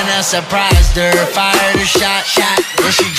and I surprised her. Fired a shot, then she